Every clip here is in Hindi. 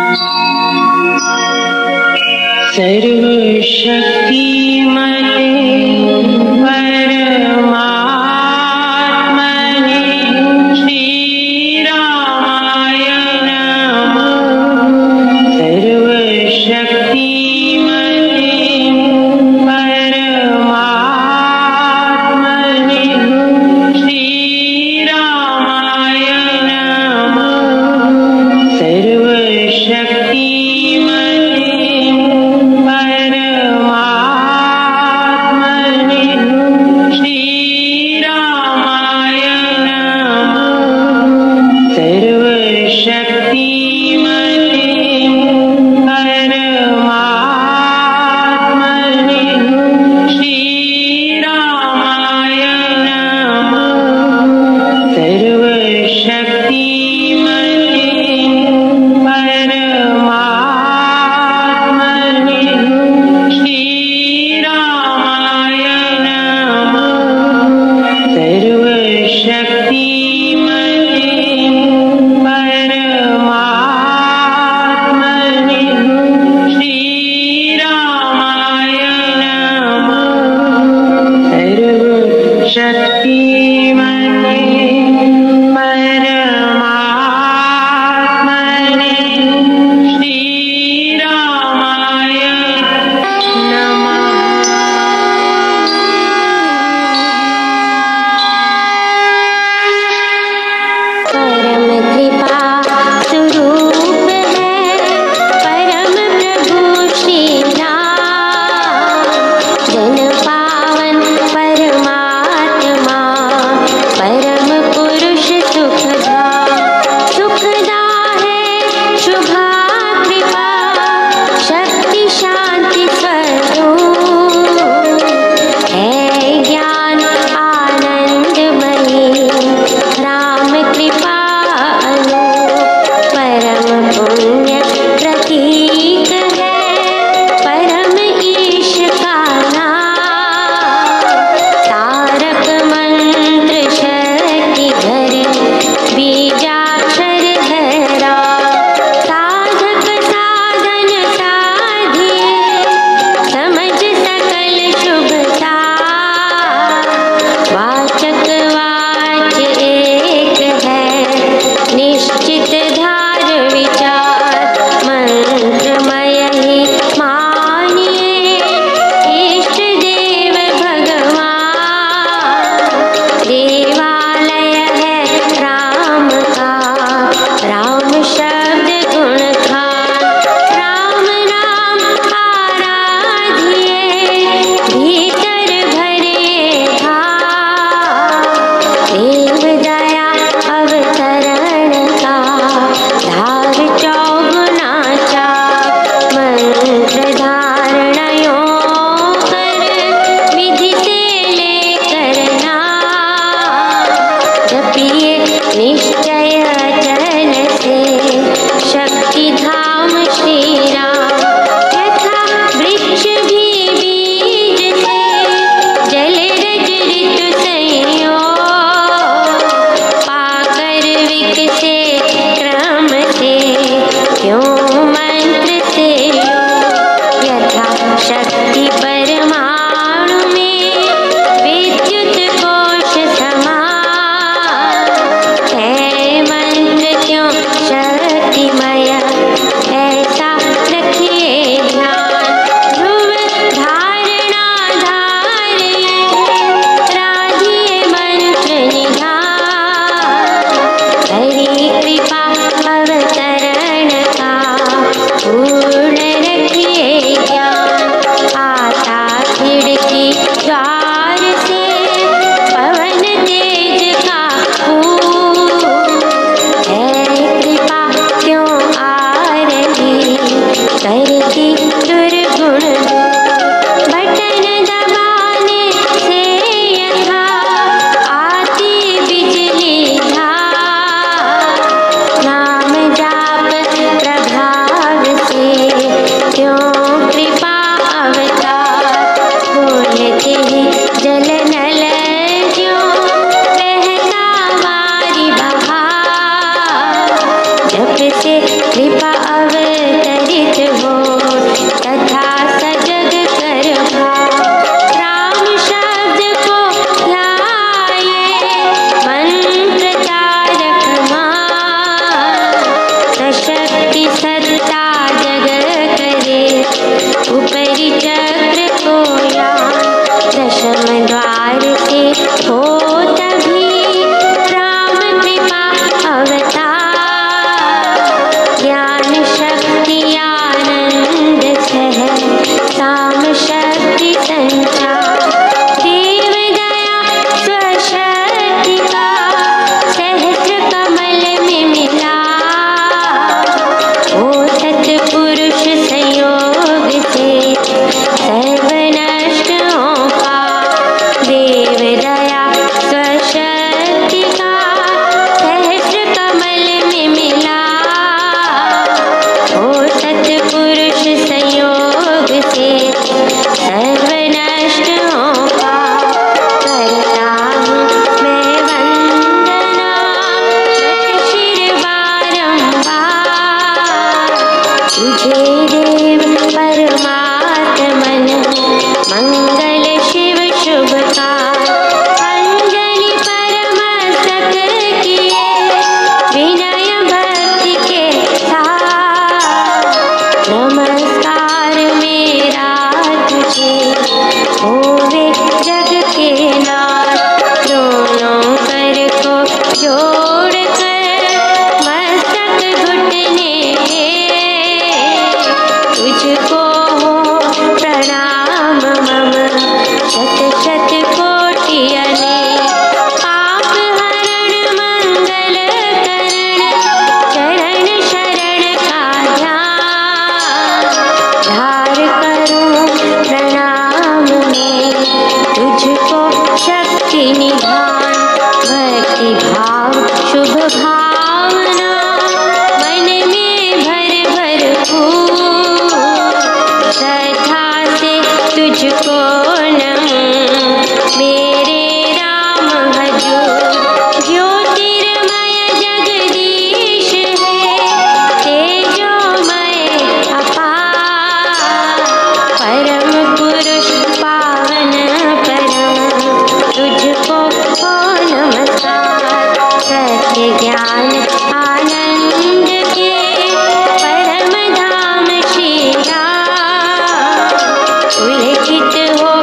कृपा अवतार उल्लेखित हो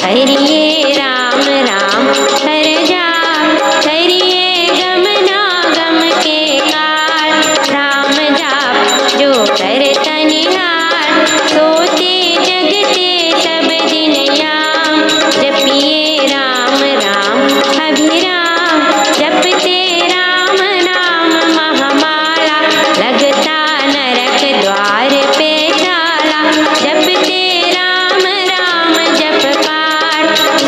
करिए राम राम हर जाप, करिए गमना गम के काट। राम जाप जो करता निहार, सोते जगते सब दिन याम। जपिए राम राम अभिराम, जपते राम नाम महामाला। लगता नरक द्वार पे ताला, जपते राम राम जप पाठ।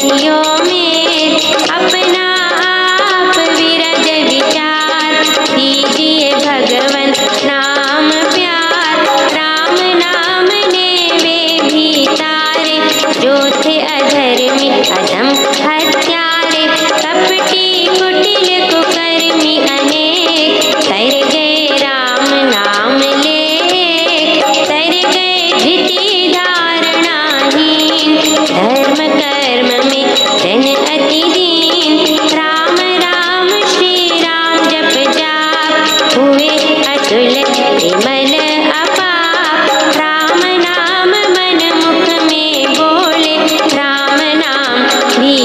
रहियो में अपना आप विरज विचार, दीजिए भगवन नाम प्यार। राम नाम ने वे भी तारे, जो थे अधर्मी अधम हत्यारे। कपटी कुटिल कुकर्मी अनेक, तर गए राम नाम लेख। तर गए धृति धारणाहीन, धर्म कर्म में जन अति दीन। राम राम श्री राम जप जाप, हुए अतुल विमल अपाप। राम नाम मन मुख में बोले, राम नाम भी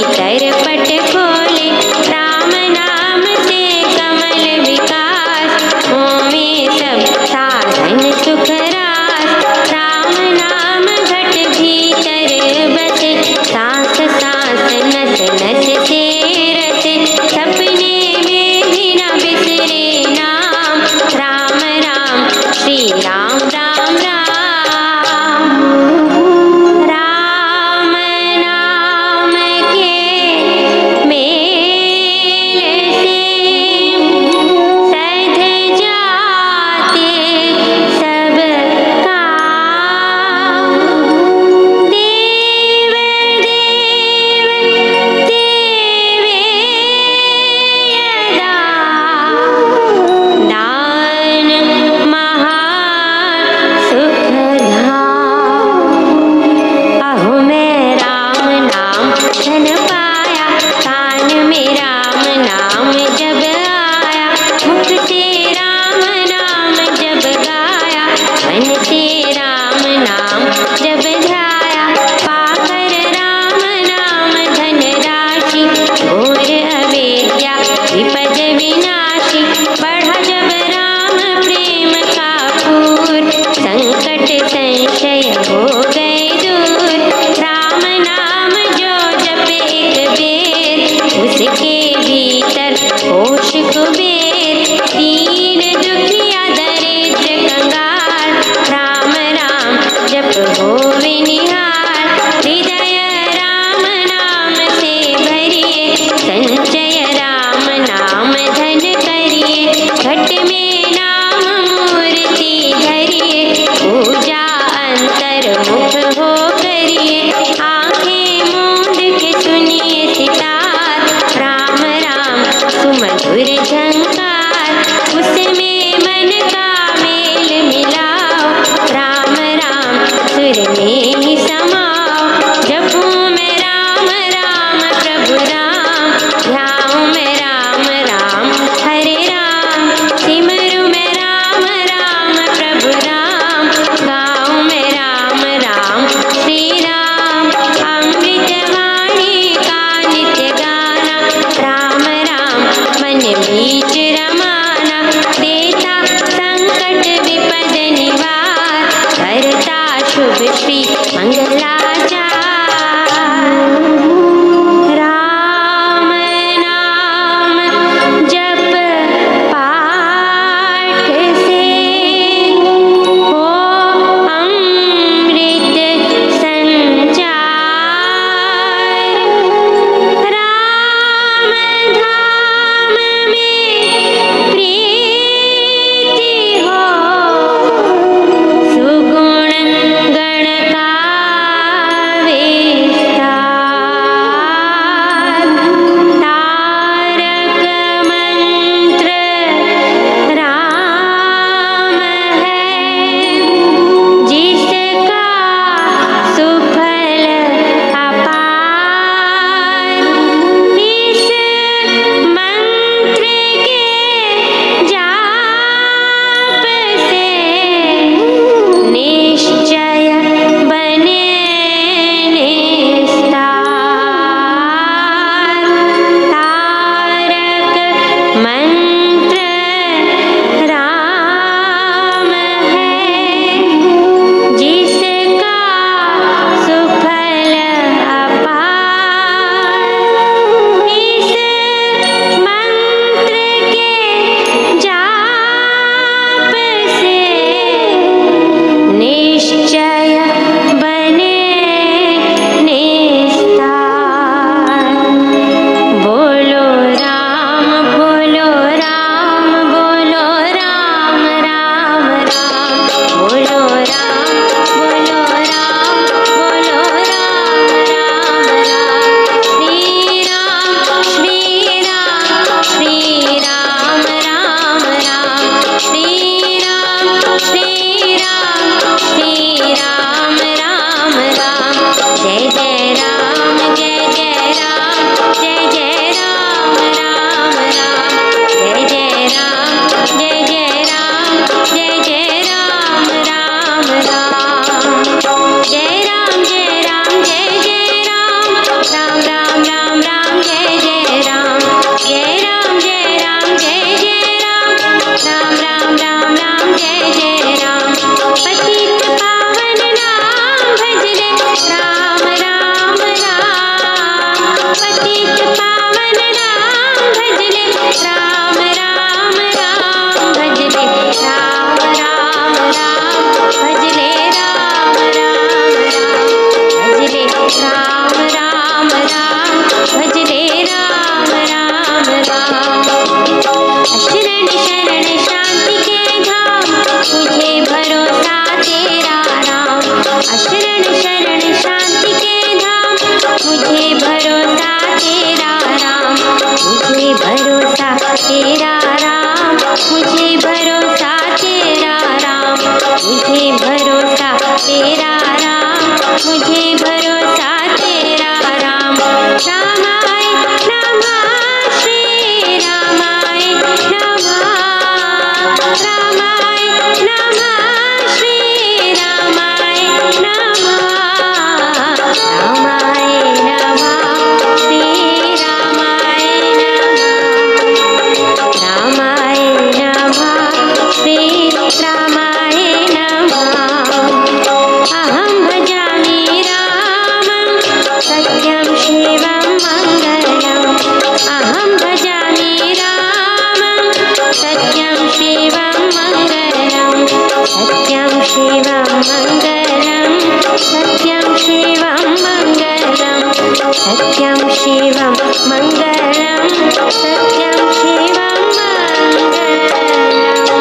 सत्यं शिवं मङ्गलं सत्यं शिवं मङ्गलम्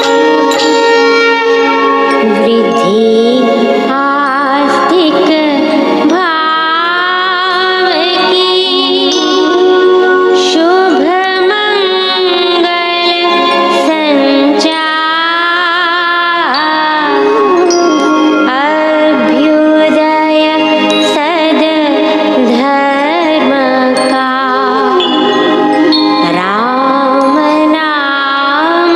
वृद्धि आस्तिक भाव की शुभ मंगल संचार अभ्युदय सद धर्म का राम नाम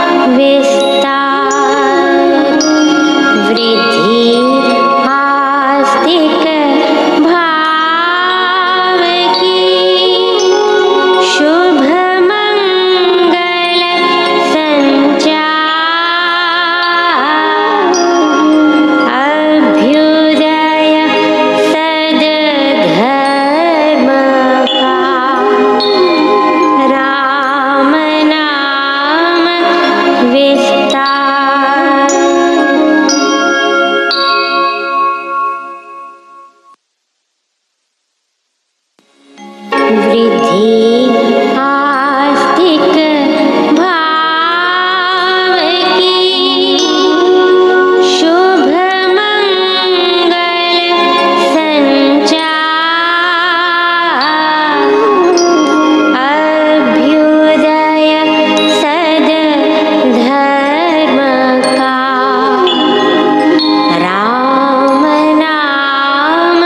विस्तार वृद्धि आस्तिक भाव की शुभ मंगल संचार अभ्युदय सद धर्म का राम नाम विस्तार वृद्धि आस्तिक भाव की शुभ मंगल संचार अभ्युदय सद धर्म का राम नाम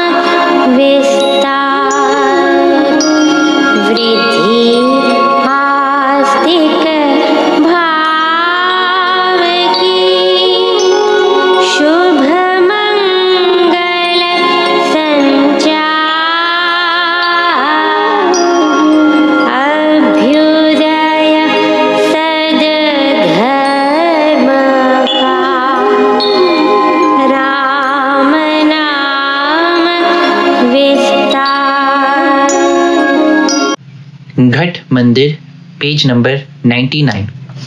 विस्तार वृद्धि आस्तिक भाव की शुभ मंगल संचार अभ्युदय सद धर्म का राम नाम विस्तार घट मंदिर पेज नंबर 99।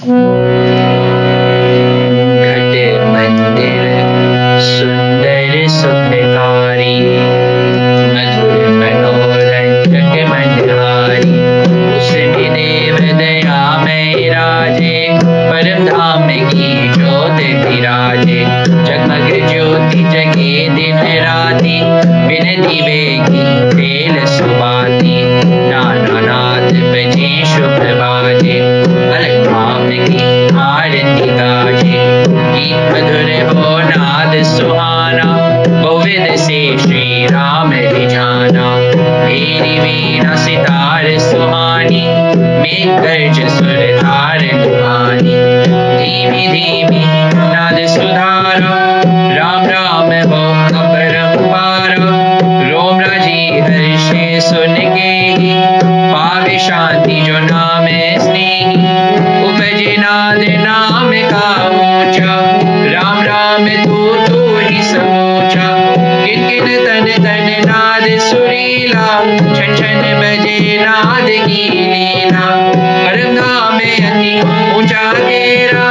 घट मंदिर सुंदर सुखकारी मधुर मनोरंजक मनहारी उसमें देव दया में राजे परम धाम की ज्योत विराजे जगमग ज्योति जगे दिन राति बिन दीवे की तेल सुबाती नाना नाद बजे शुभ बाजे अलग धाम की आरती गाजे गीत मधुर हो नाद सुहाना बहुविध से श्री राम रिझाना मेरी वीणा सितार सुहानी मेघ गर्ज सुर धार लुभानी धीमी धीमी नाद सुधारा राम राम हो अपरंपारा रोम राजी हर्षे सुन के ही पावे शांति जो नाम स्नेही उपजे नाद नाम का ऊंचा राम राम तू ही समूचा किन किन तन तन नाद सुरीला छन छन बजे नाद की लीला परम धाम अति ऊंचा घेरा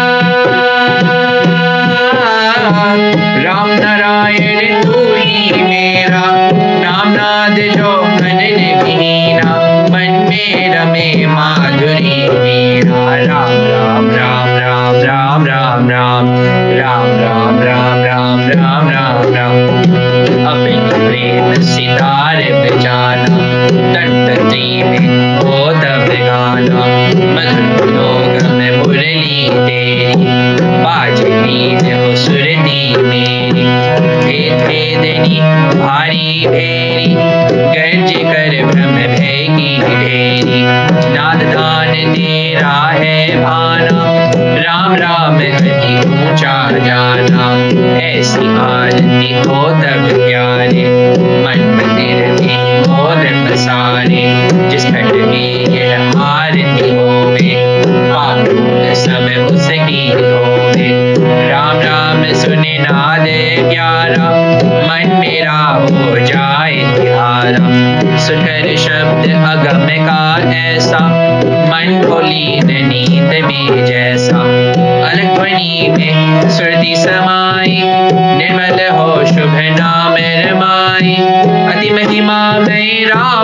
राम नारायण तू ही मेरा नाम नाद जो मन ने भीना मन में रमे माधुरी मीरा राम राम राम राम राम राम राम राम राम राम राम राम राम राम अपनी प्रेम सितार बजाना तन तंत्री में हो तब गाना मधुर मनोगम मुरली तेरी बाजनी हो सुरती मेरी भेद भेदनी भारी भेरी गर्ज कर भ्रम भय की ढेरी नाद दान तेरा है भाना राम राम अति ऊंचा जाना ऐसी आरती हो तब प्यारे मन मंदिर में मोर पसारे जिस घट में यह आरती होवे पाप सब उसकी धोवे राम राम सुने नाद प्यारा मन मेरा हो जाए तिहारा सुनकर शब्द अगम का ऐसा मन को लीन नींद में जैसा अलग ध्वनि में सुरती समाई निर्मल हो शुभ नाम रमाई अति महिमा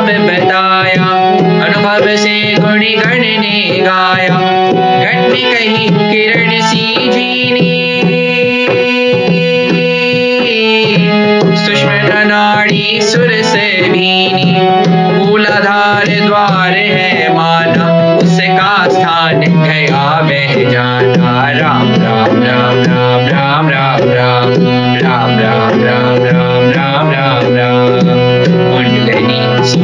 बताया, अनुभव से गुणी गण ने गाया। घट में कही किरण सी झीनी, सूक्ष्म नाड़ी सुर से भीनी। मूलाधार द्वार है माना, उसका स्थान गया वह जाना। राम राम राम राम राम राम राम राम राम राम राम राम राम राम। कुंडलिनी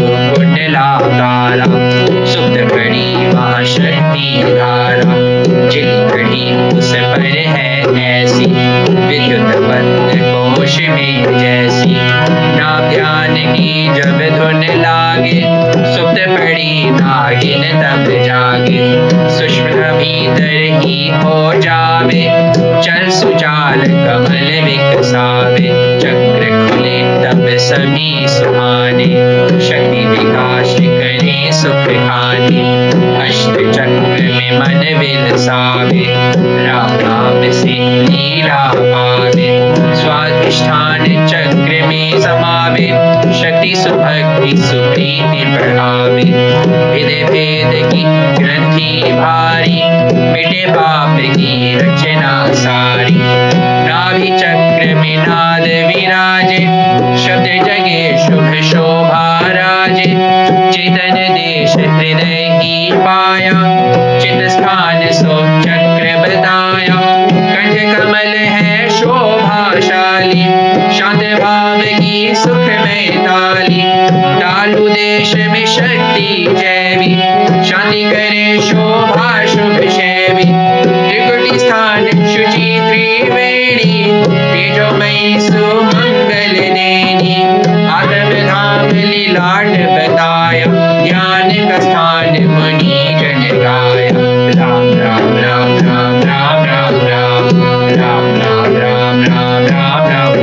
सुकुंडलाकारा, सुप्त कड़ी वहाँ शक्ति धारा। जिन कड़ी उस पर है ऐसी, विद्युत बंद कोश में जैसी। नाम ध्यान की जब धुन लागे, सुप्त पड़ी नागिन तब जागे। सुषुम्ना भीतर ही हो जावे, चल सुचाल कमल विकसावे। चक्र खुले तब सभी सुहाने, शक्ति विकास करे सुख खाने। अष्ट चक्र में मन विलसावे, राम नाम से लीला पावे। स्वाधिष्ठान चक्र में समावे, शक्ति सुभक्ति सुप्रीति बढ़ावे। भेद भेद की ग्रंथि भारी, मिटे पाप की रचना सारी। नाभि चक्र में नाद विराजे, शब्द जगे शुभ शोभा राजे। चेतन देश हृदय ही पाया, चित स्थान सो चक्र बताया। कंठ कमल है शोभाशाली, शांत भाव की सुखमय ताली। तालु देश में शक्ति जैवी, शांति करे शोभा शुभ शैवी। त्रिकुटी स्थान शुचि त्रिवेणी, तेजोमयी सुमंगल देनी। आत्म धाम लीलाट बताया, ज्ञान का स्थान मुनि जन गाया। राम राम राम राम राम राम राम राम राम राम राम राम राम।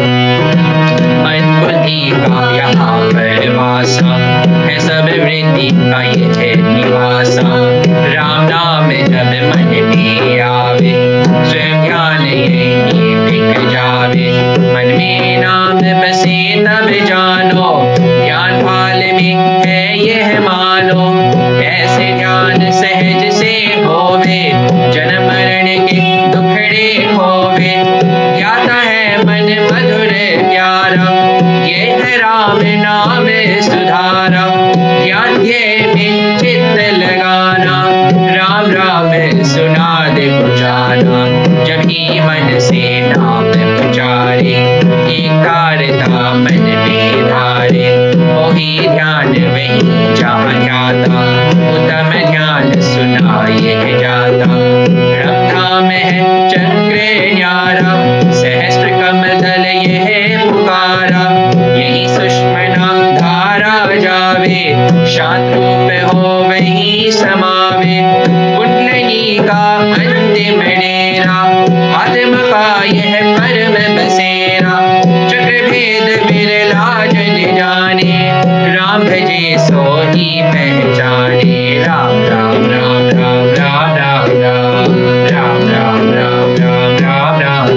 मन बुद्धि का यहाँ पर वासा है, सब वृत्ति का ये है निवासा। राम नाम जब मन में आवे, स्वयं ध्यान यही टिक जावे। मन में नाम बसे तब जानो, ज्ञान भाल में है यह मानो। ऐसे ध्यान सहज से होवे, जन्म मरण के दुखड़े खोवे। ज्ञाता है मन मधुर प्यारा, ये है राम नाम सुधारा। ध्यान ध्येय में चित्त लगाना, राम राम सुना दे पुजाना। जब ही मन से नाम पुचारे, एकाग्रता मन में धारे। वही ध्यान वही जहाँ ध्याता, उत्तम ध्यान सुना यह जाता। ब्रह्म धाम है चक्र न्यारा, सहस्त्र कमल दल यह पुकारा। यही सुषुम्ना धारा जावे, शांत रूप हो वही समावे। कुंडलिनी का अंतिम डेरा, आत्मा का यह परम बसेरा। चक्र भेद बिरला जन जाने, राम भजे सो ही पहचाने। राम राम राम राम राम राम राम राम राम राम राम राम।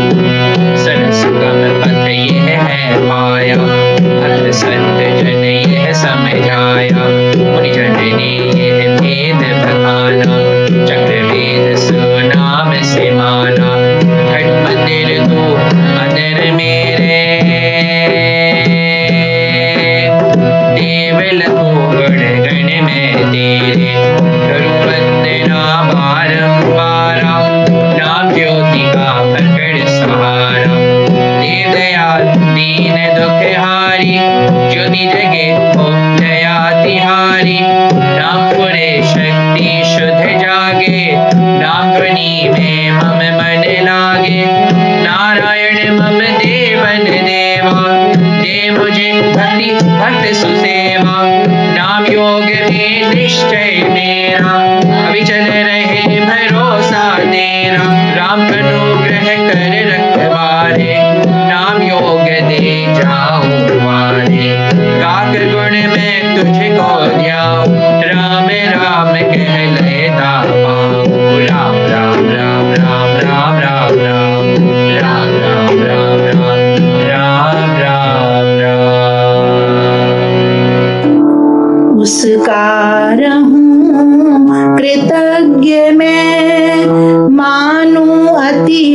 सरस गम पथ यह है पाया, भक्त संत जन यह समझाया। मुनि जन ने यह भेद बखाना, चक्र वेद सुनाम से माना। घट मंदिर तू अंदर मेरे, देवल को गण गण में तेरे। करूं वंदना बारंबारा, नाम ज्योति का प्रकट सहारा। देव दयाल दीन दुख हारी, ज्योति जगे हो दया तिहारी। नाम पुरे शक्ति शुद्ध जागे, नाम ध्वनि में मम मन लागे। नारायण मम देवन देवा, दे मुझे भक्ति भक्त सुसेवा। नाम योग में निश्चय मेरा, अविचल रहे भरोसा तेरा। राम अनुग्रह कर रखवारे, नाम योग दे जाऊं वारे। गाकर गुण में तुझको ध्याऊं, राम राम कह लेता पाऊं। राम राम राम राम राम राम राम राम राम राम राम राम राम राम। उसका रहूं कृतज्ञ मैं, मानूं अति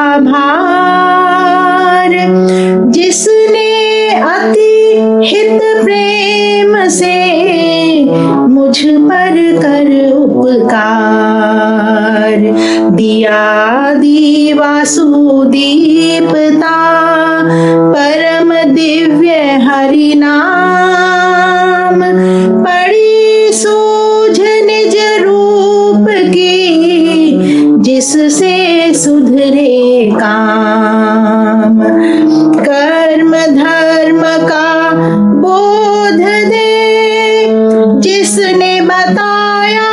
आभार। जिसने अति हित प्रेम से मुझ पर कर उपकार, दिया दी वासुदीपता परम दिव्य हरि नाम। पड़ी सूझ निज रूप की जिससे सुधरे काम। कर्म धर्म का बोध दे जिसने बताया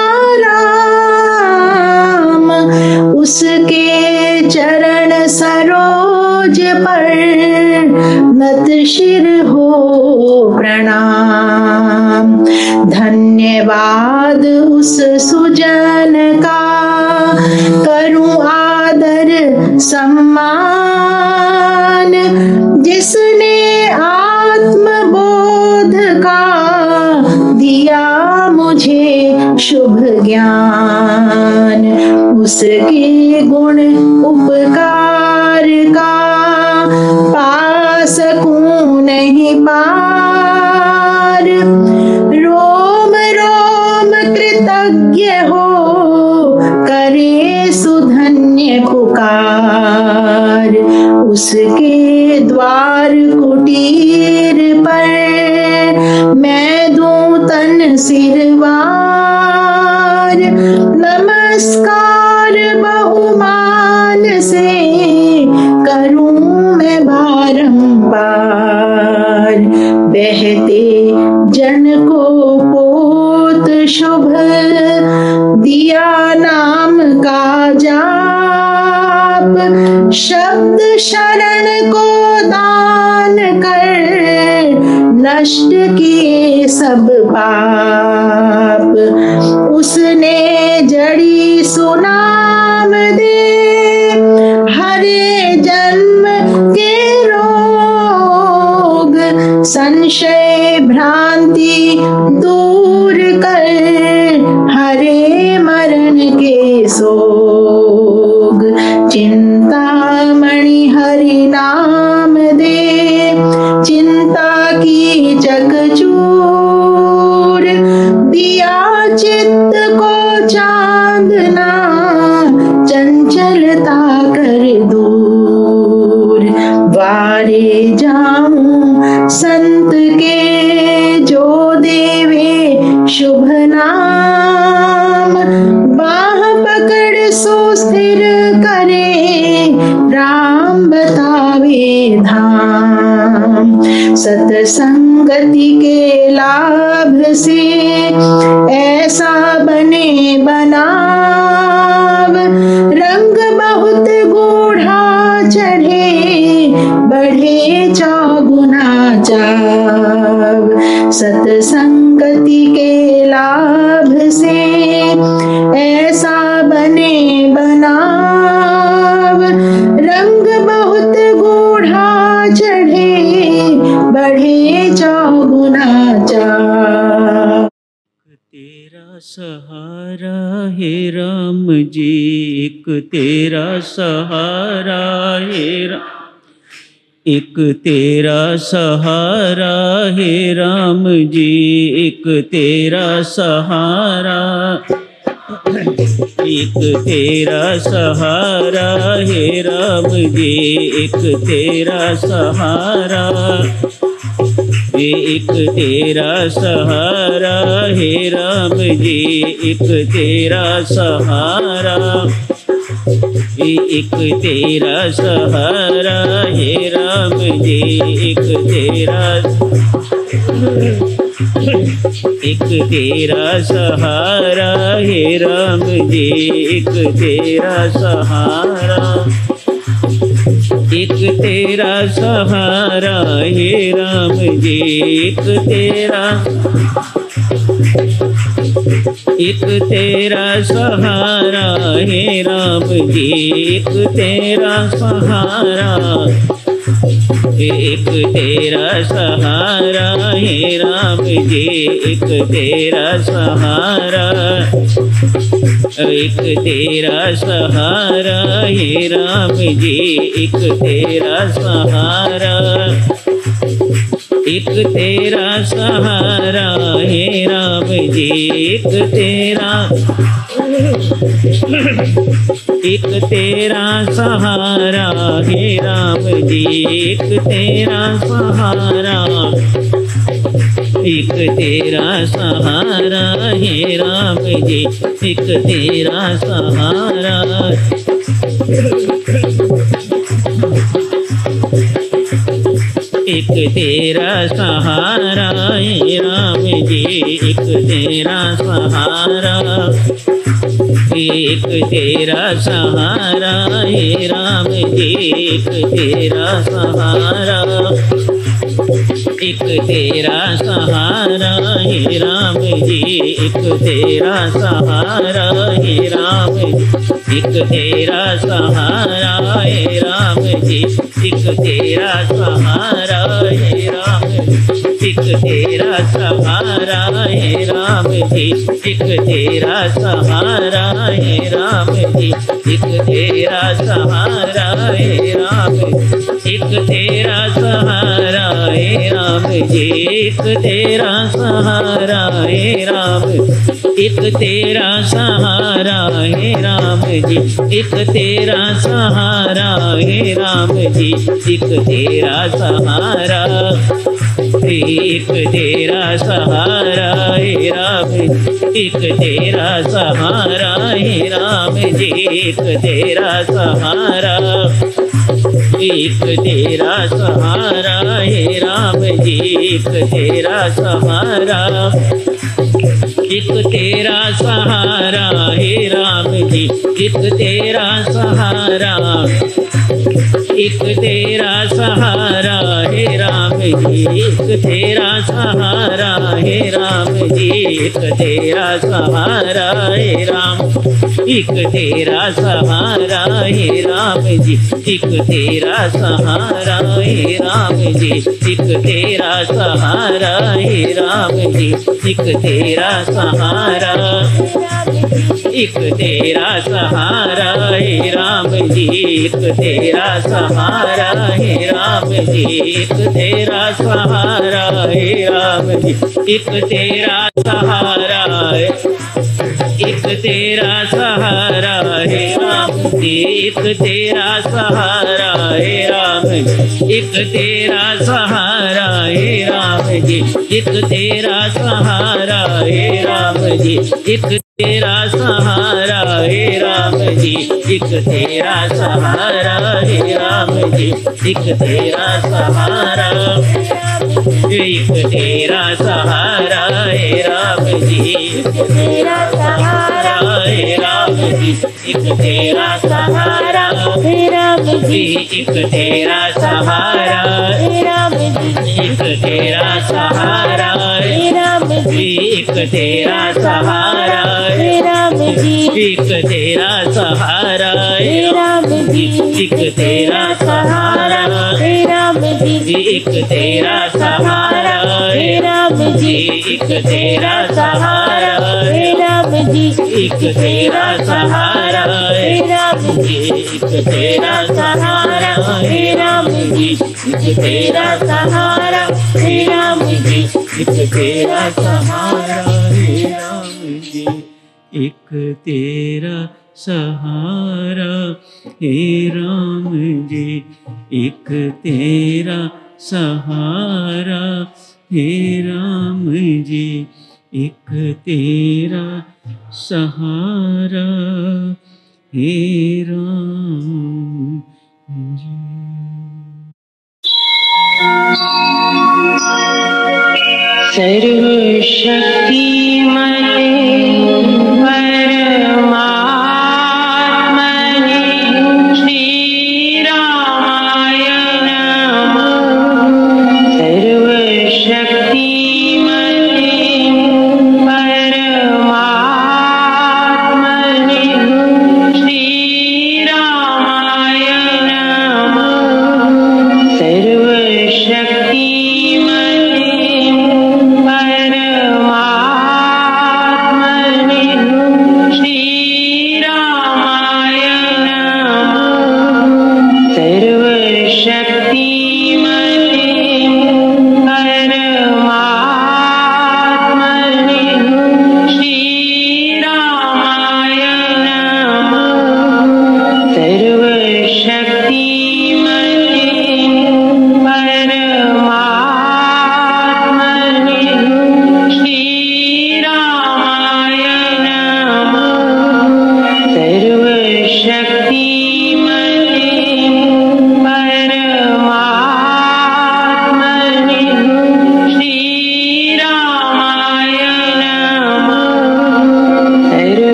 राम, उसके चरण सरोज पर नत शिर हो प्रणाम। धन्यवाद उस सुजन का करूं आदर सम्मान, जिसने आत्मबोध का दिया मुझे शुभ ज्ञान। उसके गुण उपकार का पा सकूं नहीं पार। रोम रोम कृतज्ञ हो करे सुधन्य पुकार। उसके द्वार कुटीर पर मैं दूं तन सिरवार। नमस्कार बहुमान से करूं मैं बारंबार। बहते जन को पोत शुभ दिया नाम का जाप। शब्द शरण को दान कर नष्ट किए सब पाप। उसने जड़ी सुनाम दे हरे जन्म के रोग। संशय भ्रांति दूर कर हरे मरण के सोग। चिंतामणि हरि नाम दे चिंता की चकचूर। दिया चित्त को चांदना चंचलता कर दूर। वारे जाऊं संत के जो देवे शुभ नाम। बाह पकड़ सो स्थिर करे राम बतावे धाम। सतसंगति के लाभ से ऐसा बने बनाव। रंग बहुत गूढ़ा चढ़े बढ़े चौगुना चाव। सतसंगति के लाभ से ऐसा बने बनाव। रंग बहुत गूढ़ा चढ़े बढ़े चौगुना चाव। तेरा सहारा है राम जी, एक तेरा सहारा है एक तेरा सहारा है राम जी, एक तेरा सहारा। एक तेरा सहारा है राम जी, एक तेरा सहारा। एक तेरा सहारा है राम जी, एक तेरा सहारा। एक तेरा सहारा है राम जी, एक तेरा एक तेरा सहारा है राम जी, एक तेरा सहारा। एक तेरा सहारा है राम जी, एक तेरा सहारा है राम जी, एक तेरा सहारा। एक तेरा सहारा हे राम जी, एक तेरा सहारा, एक तेरा सहारा हे राम जी, एक तेरा सहारा, एक तेरा सहारा हे राम जी, एक तेरा, एक तेरा सहारा हे राम जी, एक तेरा सहारा, एक तेरा सहारा हे राम जी, एक तेरा सहारा, एक तेरा सहारा हे राम जी, एक तेरा सहारा, एक तेरा सहारा हे राम जी, एक तेरा सहारा, एक तेरा सहारा हे राम जी, एक तेरा सहारा हे राम, एक तेरा सहारा हे राम जी, एक तेरा सहारा हे राम, एक तेरा सहारा हे राम जी, एक तेरा सहारा हे राम जी, एक तेरा सहारा हे राम, एक तेरा सहारा हे राम जी, एक तेरा सहारा हे राम, एक तेरा सहारा हे राम जी, एक तेरा सहारा हे राम जी, एक तेरा सहारा, एक तेरा सहारा हे राम, एक तेरा सहारा हे राम जी, एक तेरा सहारा, एक तेरा सहारा हे राम जी, एक तेरा सहारा, एक तेरा सहारा हे राम जी, एक तेरा सहारा, एक तेरा सहारा हे राम जी, एक तेरा सहारा हे राम जी, एक तेरा सहारा हे राम, एक तेरा सहारा हे राम जी, एक तेरा सहारा हे राम जी, एक तेरा सहारा हे राम जी, एक तेरा सहारा, एक तेरा सहारा हे राम जी, एक तेरा सहारा हे राम जी, एक तेरा सहारा हे राम जी, एक तेरा सहारा, एक तेरा सहारा हे राम जी, एक तेरा सहारा हे राम, एक तेरा सहारा हे राम जी, एक तेरा सहारा हे राम जी, एक तेरा सहारा हे राम जी, एक तेरा सहारा हे राम जी, एक तेरा सहारा, एक तेरा सहारा हे राम जी, एक तेरा सहारा हे राम जी, एक तेरा सहारा हे राम जी, एक तेरा सहारा हे राम जी, एक तेरा सहारा हे राम जी, एक तेरा सहारा हे राम जी, एक तेरा सहारा हे राम जी, एक तेरा सहारा हे राम जी, एक तेरा सहारा हे राम जी, एक तेरा सहारा हे राम जी, एक तेरा सहारा हे राम जी, एक तेरा सहारा हे राम जी, एक तेरा सहारा हे राम जी, एक तेरा सहारा हे राम जी, एक तेरा सहारा हे राम जी, एक तेरा सहारा हे राम जी, एक तेरा सहारा हे राम जी। सर्वशक्तिमते परमात्मने श्रीरामाय नमः। सर्वशक्तिमते परमात्मने श्रीरामाय नमः।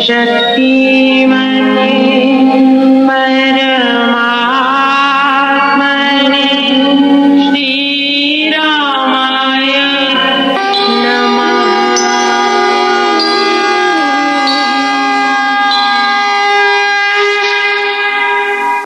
शक्ति मने